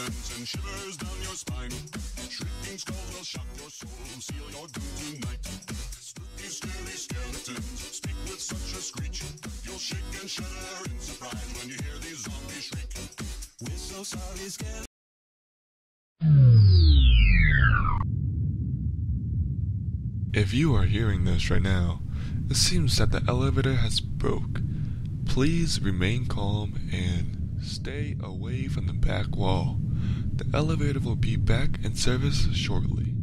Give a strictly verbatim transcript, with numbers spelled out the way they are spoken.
skeletons and shivers down your spine. Shrieking skulls will shock your soul, seal your doom tonight. Spooky, scary skeletons speak with such a screech. You'll shake and shudder in surprise when you hear these zombies shriek. We're so sorry, skeletons. If you are hearing this right now, it seems that the elevator has broke. Please remain calm and stay away from the back wall. The elevator will be back in service shortly.